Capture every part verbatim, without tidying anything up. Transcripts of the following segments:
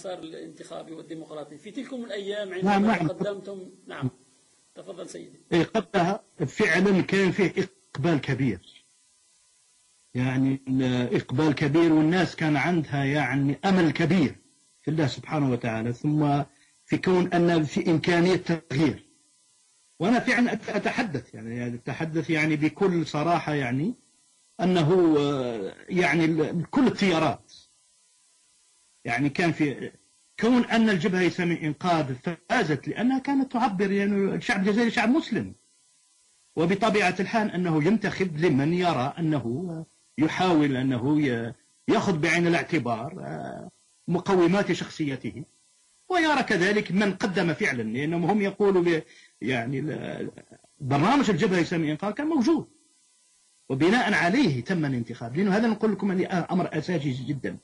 المسار الانتخابي والديمقراطي في تلكم الأيام عندما نعم نعم. قدمتم. نعم تفضل سيدي. إيه قبلها فعلا كان فيه إقبال كبير، يعني إقبال كبير، والناس كان عندها يعني أمل كبير في الله سبحانه وتعالى، ثم في كون أن في إمكانية تغيير. وأنا فعلا أتحدث يعني أتحدث يعني بكل صراحة يعني أنه يعني كل التيارات يعني كان في كون أن الجبهة الإسلامية الإنقاذ فازت لأنها كانت تعبر يعني الشعب الجزائري شعب مسلم، وبطبيعة الحال أنه ينتخب لمن يرى أنه يحاول أنه يأخذ بعين الاعتبار مقومات شخصيته، ويرى كذلك من قدم فعلا، لأنهم هم يقولوا يعني برنامج الجبهة الإسلامية الإنقاذ كان موجود وبناء عليه تم الانتخاب. لأنه هذا نقول لكم أمر أساسي جدا،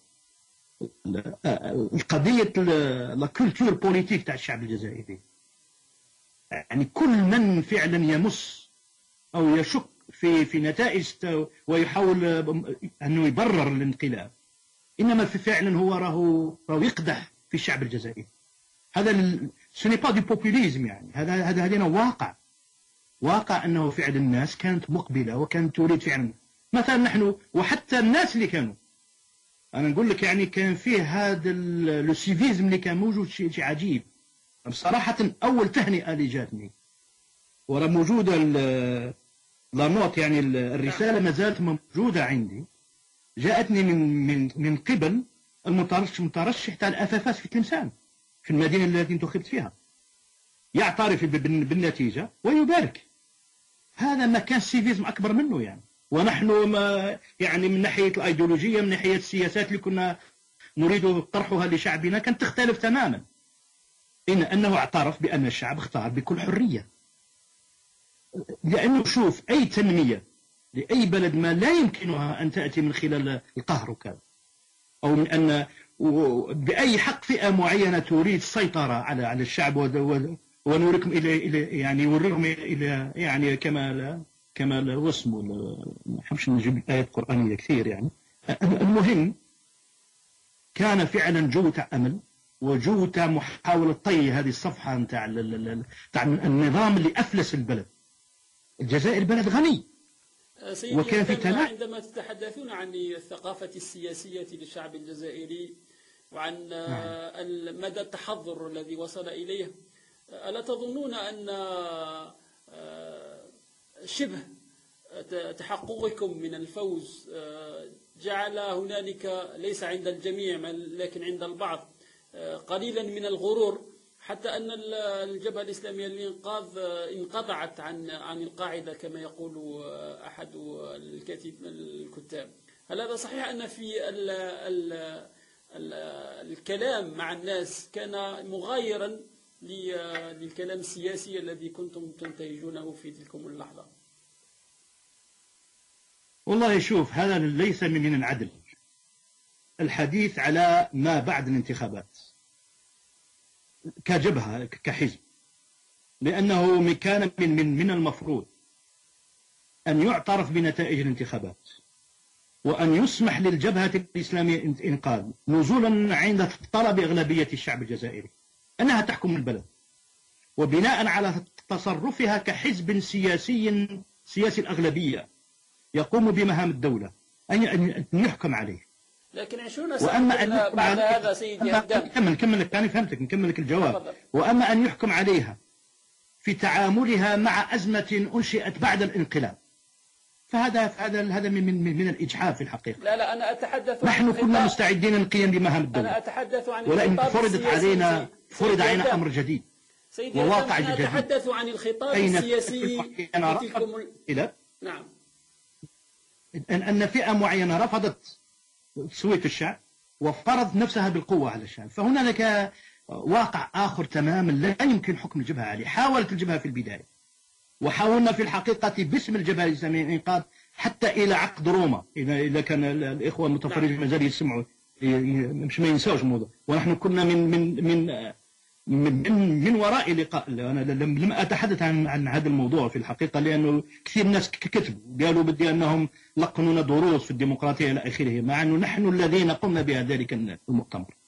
القضية الكولتور بوليتيك تاع الشعب الجزائري، يعني كل من فعلا يمس أو يشك في في نتائج ويحاول أنه يبرر الانقلاب، إنما في فعلا هو راهو راهو يقدح في الشعب الجزائري. هذا سوني با دي بوبوليزم، يعني هذا هذا هذا واقع واقع أنه فعلا الناس كانت مقبلة وكانت تريد فعلا. مثلا نحن وحتى الناس اللي كانوا، أنا نقول لك يعني كان فيه هذا السيفيزم اللي كان موجود، شيء شيء عجيب بصراحة. أول تهنئة اللي جاتني ورا موجودة لانوت، يعني الرسالة ما زالت موجودة عندي، جاءتني من من من قبل المترشح المترشح تاع الأفافاس في تلمسان في المدينة التي انتخبت فيها، يعترف بالنتيجة ويبارك. هذا ما كان سيفيزم أكبر منه يعني. ونحن ما يعني من ناحية الأيديولوجية، من ناحية السياسات اللي كنا نريد طرحها لشعبنا كانت تختلف تماما، إن أنه اعترف بأن الشعب اختار بكل حرية. لأنه شوف أي تنمية لأي بلد ما لا يمكنها أن تأتي من خلال القهر وكذا، أو من أن بأي حق فئة معينة تريد السيطرة على على الشعب ونوريكم إلى إلى يعني يوريهم إلى يعني كما كما هو اسمه، ما نحبش نجيب آيات قرآنية كثير يعني. المهم كان فعلا جو تاع أمل وجو تاع محاولة طي هذه الصفحة نتاع تاع النظام اللي أفلس البلد. الجزائر بلد غني، وكان في تناقض. عندما تتحدثون عن الثقافة السياسية للشعب الجزائري وعن مدى التحضر الذي وصل إليه، ألا تظنون أن شبه تحققكم من الفوز جعل هنالك ليس عند الجميع لكن عند البعض قليلا من الغرور، حتى أن الجبهة الإسلامية للإنقاذ انقطعت عن عن القاعدة كما يقول أحد الكاتب الكتاب؟ هل هذا صحيح أن في ال ال ال الكلام مع الناس كان مغايرا للكلام السياسي الذي كنتم تنتهجونه في تلكم اللحظة؟ والله شوف، هذا ليس من العدل الحديث على ما بعد الانتخابات كجبهة كحزب، لأنه كان من من من المفروض أن يعترف بنتائج الانتخابات وأن يسمح للجبهة الإسلامية إنقاذ نزولا عند طلب أغلبية الشعب الجزائري أنها تحكم البلد، وبناء على تصرفها كحزب سياسي سياسي الأغلبية يقوم بمهام الدولة أن يحكم عليه. لكن عشرون سنة بعد هذا سيدي كمل كمل لك أنا فهمتك نكمل لك الجواب. وأما أن يحكم عليها في تعاملها مع أزمة أنشئت بعد الانقلاب، فهذا هذا هذا من من من الإجحاف في الحقيقة. لا لا أنا أتحدث نحن كنا مستعدين للقيام بمهام الدولة. أنا أتحدث عن ولكن فرضت علينا فرض علينا أمر جديد سيدي وواقع جديد. أنا أتحدث عن الخطاب السياسي إلى نعم أن أن فئة معينة رفضت تصويت الشعب وفرض نفسها بالقوة على الشعب، فهنالك واقع آخر تماما لا يمكن حكم الجبهة عليه. حاولت الجبهة في البداية وحاولنا في الحقيقة باسم الجبهة الإسلامية للإنقاذ حتى إلى عقد روما، إذا إذا كان الإخوة المتفرجين مازال يسمعوا مش ما ينساوش الموضوع. ونحن كنا من من من من, من وراء لقاء. أنا لم أتحدث عن عن هذا الموضوع في الحقيقة لأنه كثير ناس كتبوا قالوا بدي أنهم لقنونا دروس في الديمقراطية إلى آخره، مع أنه نحن الذين قمنا بذلك المؤتمر.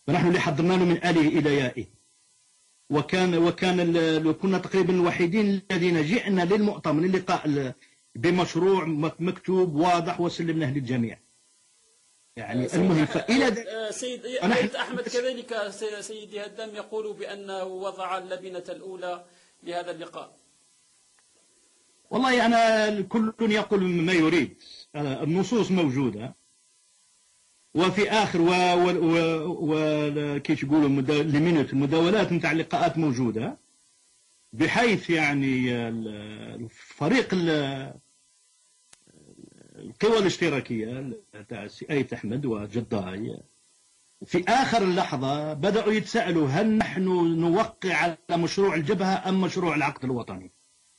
فنحن اللي حضرنا له من آله إلى يائه، وكان وكان كنا تقريبا الوحيدين الذين جئنا للمؤتمر اللقاء بمشروع مكتوب واضح وسلمناه للجميع. يعني المهم فإلى سيد أحمد كذلك سيدي هدام يقول بأنه وضع اللبنة الأولى لهذا اللقاء. والله أنا كل يقول ما يريد، النصوص موجودة، وفي آخر و و و كيف يقولوا المينوت المداولات نتاع اللقاءات موجودة، بحيث يعني فريق القوى الاشتراكية تاع السي أيت أحمد وجداي في آخر اللحظة بدأوا يتساءلوا هل نحن نوقع على مشروع الجبهة أم مشروع العقد الوطني.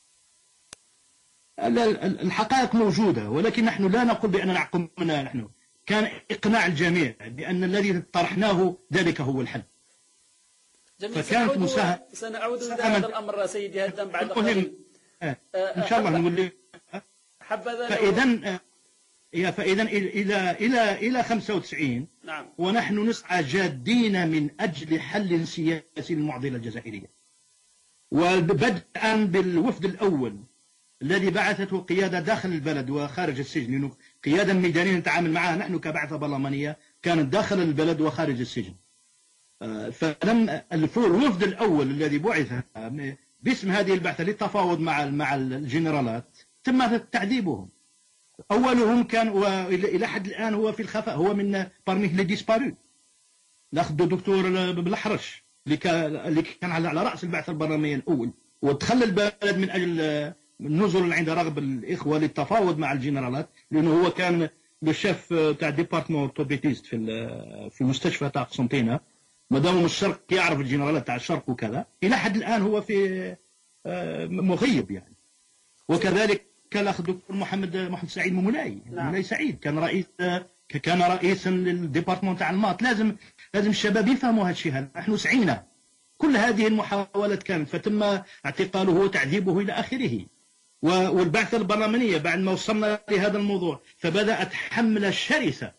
الحقائق موجودة، ولكن نحن لا نقول بأننا نحكمنا. نحن كان إقناع الجميع بأن الذي طرحناه ذلك هو الحل. جميل. فكانت مساهمة. سنعود إلى هذا الأمر سيدي هدام بعد قليل. آه. إن شاء الله نقول لي. فإذا فإذا إلى إلى إلى خمسة وتسعين. نعم. ونحن نسعى جادين من أجل حل سياسي للمعضلة الجزائرية، وبدءا بالوفد الأول الذي بعثته قيادة داخل البلد وخارج السجن، لأنه قيادة ميدانية نتعامل معها نحن كبعثة برلمانية كانت داخل البلد وخارج السجن. فلم الوفد الأول الذي بعث باسم هذه البعثة للتفاوض مع مع الجنرالات تم تعذيبهم. أولهم كان وإلى حد الآن هو في الخفاء، هو من بارميه لي ديسبارو، ناخذ دكتور بالأحرش اللي كان على رأس البعثة البرلمانية الأول، ودخل البلد من أجل النزل عند رغب الإخوة للتفاوض مع الجنرالات، لأنه هو كان الشيف تاع ديبارتمون اورتوبيتيست في في المستشفى تاع قسنطينة، مادام الشرق يعرف الجنرالات تاع الشرق وكذا. إلى حد الآن هو في مغيب يعني. وكذلك الأخ الدكتور محمد محمد سعيد مولاي. نعم. مولاي سعيد كان رئيس كان رئيسا للديبارتمون تاع الماط. لازم لازم الشباب يفهموا هذا الشيء. هذا نحن سعينا كل هذه المحاولات كانت، فتم اعتقاله وتعذيبه إلى آخره. والبعثة البرلمانية بعد ما وصلنا لهذا الموضوع فبدأت حملة شرسة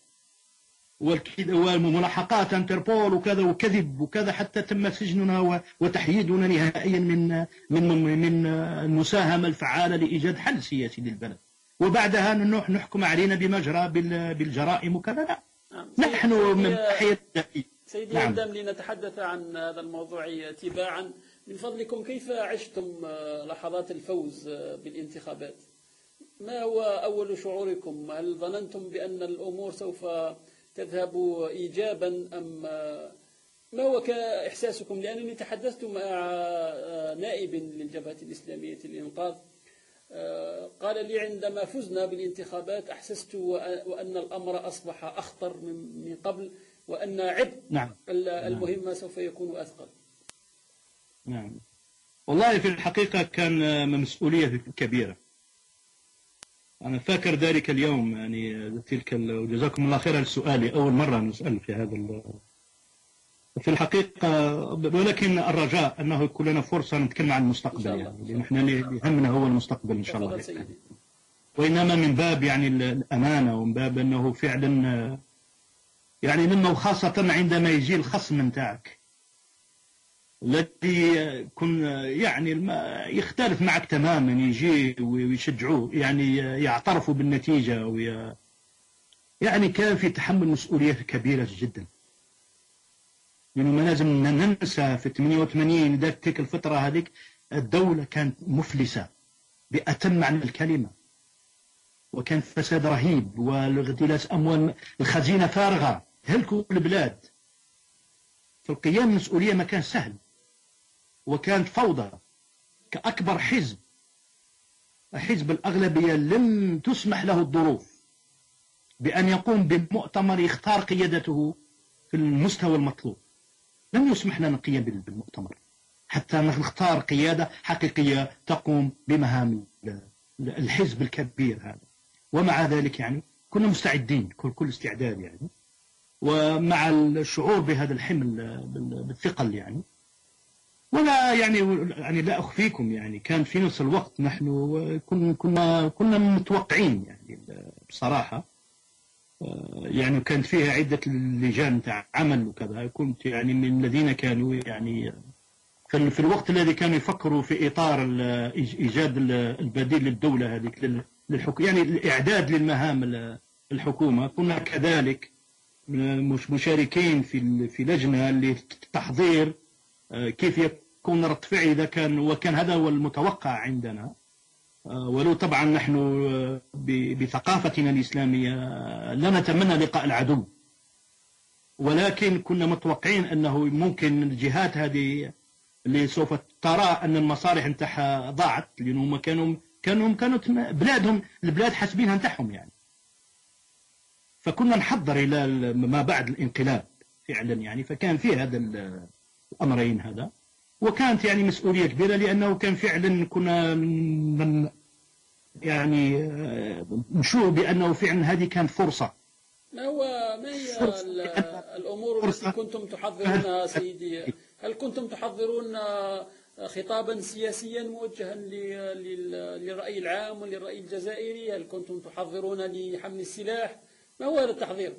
وملاحقات انتربول وكذا وكذب وكذا، حتى تم سجننا وتحييدنا نهائيا من من من المساهمة الفعالة لإيجاد حل سياسي للبلد. وبعدها نحكم علينا بما جرى بالجرائم وكذا. لا، نحن من ناحية سيدي هدام لنتحدث عن هذا الموضوع تباعا. من فضلكم كيف عشتم لحظات الفوز بالانتخابات؟ ما هو أول شعوركم؟ هل ظننتم بأن الأمور سوف تذهب إيجابا أم ما هو إحساسكم؟ لأنني تحدثت مع نائب للجبهة الإسلامية للإنقاذ قال لي عندما فزنا بالانتخابات أحسست وأن الأمر أصبح أخطر من قبل، وأن عبء نعم. المهمة سوف يكون أثقل. نعم والله في الحقيقة كان مسؤولية كبيرة. أنا فاكر ذلك اليوم يعني تلك وجزاكم الله خير السؤال، أول مرة نسأل في هذا في الحقيقة، ولكن الرجاء أنه يكون لنا فرصة نتكلم عن المستقبل، يعني نحن اللي يهمنا هو المستقبل إن شاء الله، وإنما من باب يعني الأمانة ومن باب أنه فعلا يعني مما وخاصة عندما يجي الخصم نتاعك الذي كن يعني يختلف معك تماما يجي ويشجعوه يعني يعترفوا بالنتيجة وي يعني كان في تحمل مسؤوليات كبيرة جدا. لأنه ما لازم ننسى في ثمانية وثمانين ذاك تلك الفترة هذيك الدولة كانت مفلسة بأتم معنى الكلمة، وكان فساد رهيب واغتلاس أموال، الخزينة فارغة، هلكوا البلاد. فالقيام مسؤولية ما كان سهل، وكانت فوضى. كأكبر حزب حزب الأغلبية لم تسمح له الظروف بأن يقوم بمؤتمر يختار قيادته في المستوى المطلوب. لم يسمح لنا القيام بالمؤتمر حتى نختار قيادة حقيقية تقوم بمهام الحزب الكبير هذا. ومع ذلك يعني كنا مستعدين كل كل استعداد يعني، ومع الشعور بهذا الحمل بالثقل يعني. ولا يعني يعني لا أخفيكم يعني كان في نفس الوقت نحن كنا كنا كنا متوقعين يعني بصراحة يعني كانت فيها عدة لجان تاع عمل وكذا. كنت يعني من الذين كانوا يعني في الوقت الذي كانوا يفكروا في إطار إيجاد البديل للدولة هذيك للحكومة، يعني الإعداد للمهام الحكومة. كنا كذلك مش مشاركين في في لجنة لتحضير كيف يكون رد فعل إذا كان، وكان هذا هو المتوقع عندنا. ولو طبعا نحن بثقافتنا الإسلامية لا نتمنى لقاء العدو، ولكن كنا متوقعين أنه ممكن الجهات هذه اللي سوف ترى أن المصالح نتاعها ضاعت، لأنهم كانوا كانوا كانت بلادهم البلاد حاسبينها نتاعهم يعني. فكنا نحضر إلى ما بعد الانقلاب فعلا يعني. فكان فيه هذا الأمرين هذا، وكانت يعني مسؤولية كبيرة، لأنه كان فعلا كنا من يعني نشوف بأنه فعلا هذه كانت فرصة. ما هو ما هي الأمور التي كنتم تحضرونها سيدي؟ هل كنتم تحضرون خطابا سياسيا موجها للرأي العام وللرأي الجزائري؟ هل كنتم تحضرون لحمل السلاح؟ ما هو هذا التحضير؟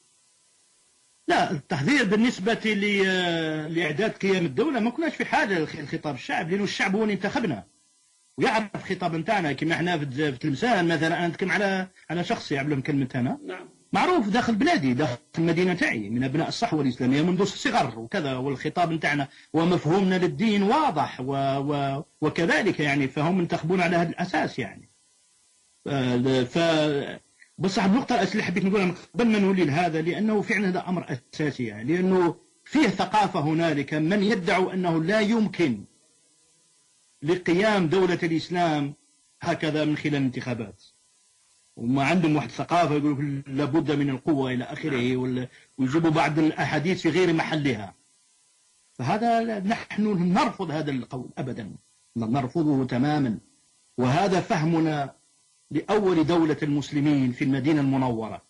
لا، التحضير بالنسبة لإعداد قيام الدولة ما كناش في حاجة الخطاب الشعب، لأنه الشعب هو اللي انتخبنا ويعرف خطاب نتاعنا. كما احنا في تلمسان مثلا، أنا نتكلم على على شخص يعلم كلمة أنا نعم. معروف داخل بلادي، داخل المدينة تاعي، من أبناء الصحوة الإسلامية منذ الصغر وكذا، والخطاب نتاعنا ومفهومنا للدين واضح و... و... وكذلك يعني، فهم انتخبون على هذا الأساس يعني. ف بصح النقطة الأساسية حبيت نقولها قبل ما نولي لهذا، لأنه فعلا هذا أمر أساسي يعني، لأنه فيه ثقافة هنالك من يدعو أنه لا يمكن لقيام دولة الإسلام هكذا من خلال الانتخابات، وما عندهم واحد ثقافة يقولوا لابد من القوة إلى آخره، ويجيبوا بعض الأحاديث في غير محلها. فهذا نحن نرفض هذا القول أبدا، نرفضه تماما. وهذا فهمنا لأول دولة المسلمين في المدينة المنورة.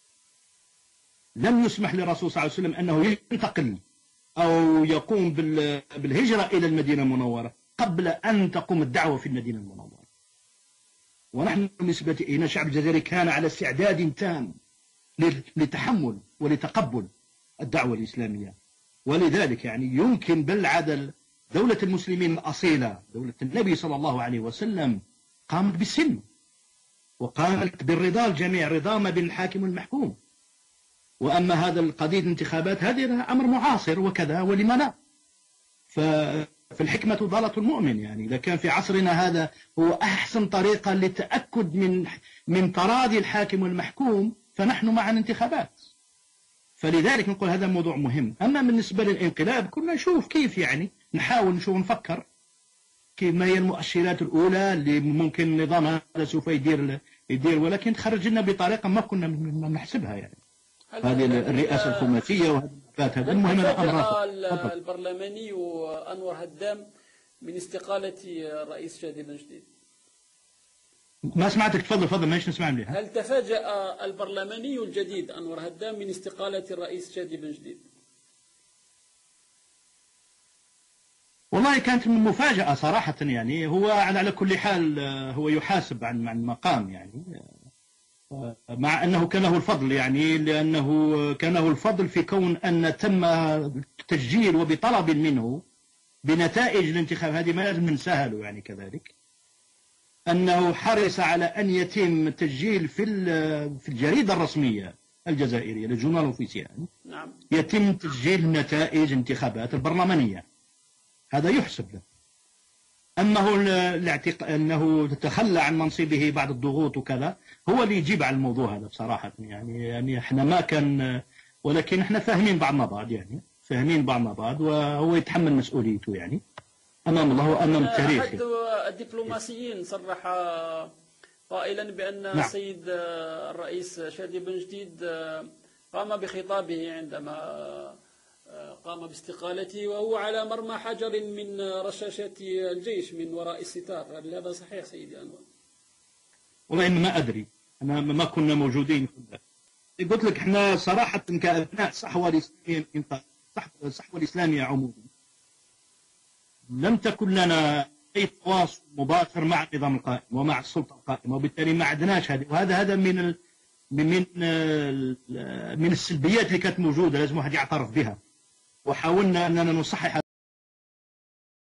لم يسمح للرسول صلى الله عليه وسلم أنه ينتقل أو يقوم بالهجرة إلى المدينة المنورة قبل أن تقوم الدعوة في المدينة المنورة. ونحن بالنسبة إلينا الشعب الجزائري كان على استعداد تام لتحمل ولتقبل الدعوة الإسلامية. ولذلك يعني يمكن بالعدل دولة المسلمين الأصيلة، دولة النبي صلى الله عليه وسلم، قامت بالسلم وقامت بالرضا الجميع، رضا ما بين الحاكم والمحكوم. وأما هذا القضية الانتخابات هذه أمر معاصر وكذا، ولما لا؟ ففي الحكمة ضالة المؤمن يعني. إذا كان في عصرنا هذا هو أحسن طريقة للتأكد من من تراضي الحاكم والمحكوم، فنحن مع الانتخابات. فلذلك نقول هذا موضوع مهم. أما بالنسبة للانقلاب كنا نشوف كيف يعني، نحاول نشوف نفكر كيف ما هي المؤشرات الأولى اللي ممكن النظام هذا سوف يدير يدير ولكن تخرج لنا بطريقة ما كنا نحسبها يعني. هذه الرئاسة الخماسية وهذه هذا المهم. الأمر البرلماني أنور هدام من استقالة الرئيس شادي بن جديد. ما سمعتك، تفضل تفضل ماش نسمع مليح. هل تفاجأ البرلماني الجديد أنور هدام من استقالة الرئيس شادي بن جديد؟ والله كانت مفاجأة صراحة يعني. هو على كل حال هو يحاسب عن عن مقام يعني، مع أنه كان له الفضل يعني، لأنه كان له الفضل في كون أن تم تسجيل وبطلب منه بنتائج الانتخاب هذه، ما لازم ننساها يعني. كذلك أنه حرص على أن يتم التسجيل في في الجريدة الرسمية الجزائرية للجورنال أوفيسيال، نعم، يتم تسجيل نتائج انتخابات البرلمانية. هذا يحسب له. أما هو الاعتق... أنه تتخلى عن منصبه بعد الضغوط وكذا، هو اللي يجيب على الموضوع هذا بصراحة يعني. يعني احنا ما كان، ولكن احنا فاهمين بعضنا بعض يعني، فاهمين بعضنا بعض، وهو يتحمل مسؤوليته يعني أمام الله وأمام التاريخ. أحد الدبلوماسيين صرح قائلا بأن نعم. السيد الرئيس شادي بن جديد قام بخطابه عندما قام باستقالته وهو على مرمى حجر من رشاشات الجيش من وراء الستار. هل هذا صحيح سيدي أنور؟ والله إن ما أدري، أنا ما كنا موجودين. قلت لك إحنا صراحة كأبناء الصحوة الإسلامية، الصحوة الإسلامية عموما، لم تكن لنا أي تواصل مباشر مع النظام القائم ومع السلطة القائمة، وبالتالي ما عندناش هذه. وهذا هذا من من من السلبيات اللي كانت موجودة لازم واحد يعترف بها، وحاولنا أننا نصحح